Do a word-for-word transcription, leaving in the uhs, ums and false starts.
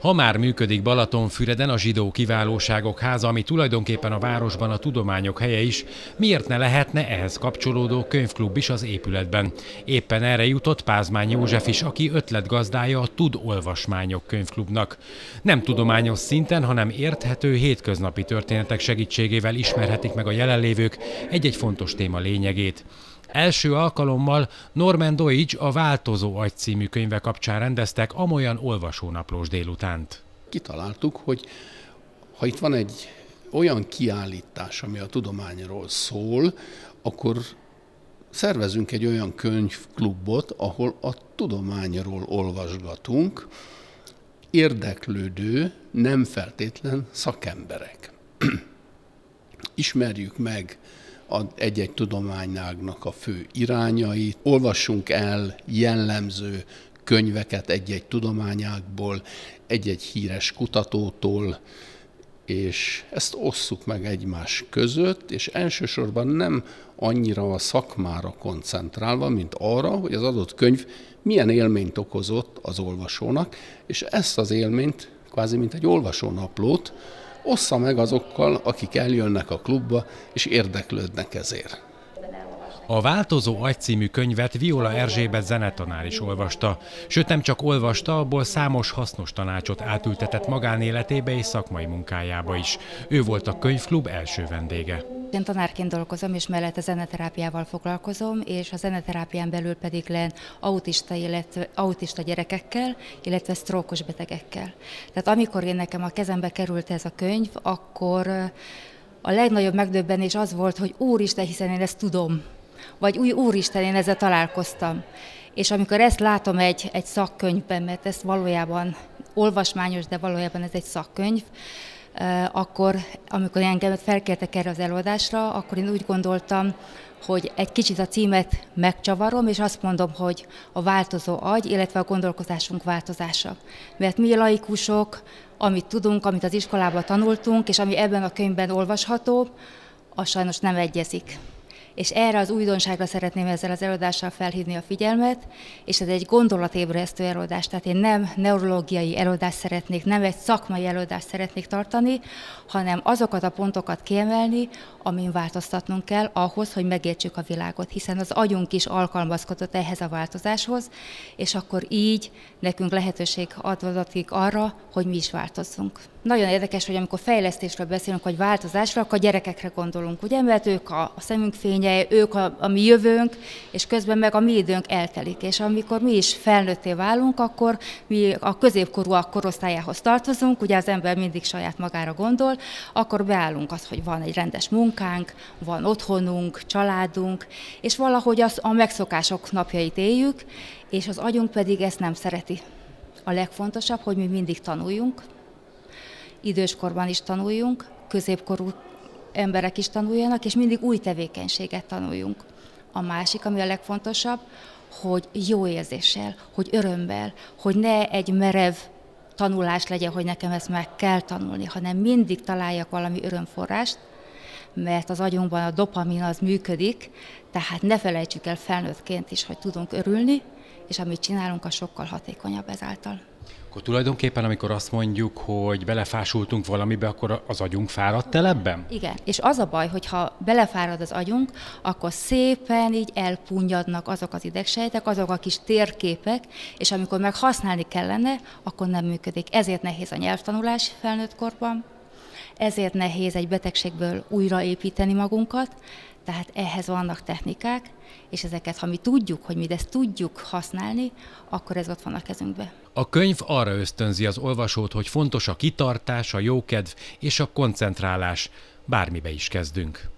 Ha már működik Balatonfüreden a Zsidó Kiválóságok Háza, ami tulajdonképpen a városban a tudományok helye is, miért ne lehetne ehhez kapcsolódó könyvklub is az épületben? Éppen erre jutott Pázmány József is, aki ötletgazdája a Tud Olvasmányok könyvklubnak. Nem tudományos szinten, hanem érthető hétköznapi történetek segítségével ismerhetik meg a jelenlévők egy-egy fontos téma lényegét. Első alkalommal Norman Doidge a Változó agy című könyve kapcsán rendeztek amolyan olvasónaplós délutánt. Kitaláltuk, hogy ha itt van egy olyan kiállítás, ami a tudományról szól, akkor szervezünk egy olyan könyvklubot, ahol a tudományról olvasgatunk, érdeklődő, nem feltétlen szakemberek. Ismerjük meg egy-egy tudományágnak a fő irányait, olvassunk el jellemző könyveket egy-egy tudományágból, egy-egy híres kutatótól, és ezt osszuk meg egymás között, és elsősorban nem annyira a szakmára koncentrálva, mint arra, hogy az adott könyv milyen élményt okozott az olvasónak, és ezt az élményt, kvázi mint egy olvasónaplót, ossza meg azokkal, akik eljönnek a klubba, és érdeklődnek ezért. A Változó agy című könyvet Viola Erzsébet zenetanár is olvasta, sőt nem csak olvasta, abból számos hasznos tanácsot átültetett magánéletébe és szakmai munkájába is. Ő volt a könyvklub első vendége. Én tanárként dolgozom, és mellette zeneterápiával foglalkozom, és a zeneterápián belül pedig len autista, illetve, autista gyerekekkel, illetve sztrókos betegekkel. Tehát amikor én nekem a kezembe került ez a könyv, akkor a legnagyobb megdöbbenés az volt, hogy úristen, hiszen én ezt tudom, vagy új úristen, én ezzel találkoztam. És amikor ezt látom egy, egy szakkönyvben, mert ez valójában olvasmányos, de valójában ez egy szakkönyv, akkor, amikor engemet felkértek erre az előadásra, akkor én úgy gondoltam, hogy egy kicsit a címet megcsavarom, és azt mondom, hogy a változó agy, illetve a gondolkozásunk változása. Mert mi laikusok, amit tudunk, amit az iskolában tanultunk, és ami ebben a könyvben olvasható, az sajnos nem egyezik. És erre az újdonságra szeretném ezzel az előadással felhívni a figyelmet, és ez egy gondolatébresztő előadás, tehát én nem neurológiai előadást szeretnék, nem egy szakmai előadást szeretnék tartani, hanem azokat a pontokat kiemelni, amin változtatnunk kell ahhoz, hogy megértsük a világot, hiszen az agyunk is alkalmazkodott ehhez a változáshoz, és akkor így nekünk lehetőség adódik arra, hogy mi is változzunk. Nagyon érdekes, hogy amikor fejlesztésről beszélünk, vagy változásról, akkor a gyerekekre gondolunk, ugye, mert ők a szemünk fénye, ők a, a mi jövőnk, és közben meg a mi időnk eltelik. És amikor mi is felnőtté válunk, akkor mi a középkorúak korosztályához tartozunk, ugye az ember mindig saját magára gondol, akkor beállunk az, hogy van egy rendes munkánk, van otthonunk, családunk, és valahogy az, a megszokások napjait éljük, és az agyunk pedig ezt nem szereti. A legfontosabb, hogy mi mindig tanuljunk, időskorban is tanuljunk, középkorú emberek is tanuljanak, és mindig új tevékenységet tanuljunk. A másik, ami a legfontosabb, hogy jó érzéssel, hogy örömmel, hogy ne egy merev tanulás legyen, hogy nekem ezt meg kell tanulni, hanem mindig találjak valami örömforrást, mert az agyunkban a dopamin az működik, tehát ne felejtsük el felnőttként is, hogy tudunk örülni, és amit csinálunk, az sokkal hatékonyabb ezáltal. Akkor tulajdonképpen, amikor azt mondjuk, hogy belefásultunk valamibe, akkor az agyunk fáradt el ebben? Igen, és az a baj, hogy ha belefárad az agyunk, akkor szépen így elpunnyadnak azok az idegsejtek, azok a kis térképek, és amikor meg használni kellene, akkor nem működik. Ezért nehéz a nyelvtanulás felnőtt korban, ezért nehéz egy betegségből újraépíteni magunkat, tehát ehhez vannak technikák, és ezeket, ha mi tudjuk, hogy mi ezt tudjuk használni, akkor ez ott van a kezünkben. A könyv arra ösztönzi az olvasót, hogy fontos a kitartás, a jókedv és a koncentrálás, bármibe is kezdünk.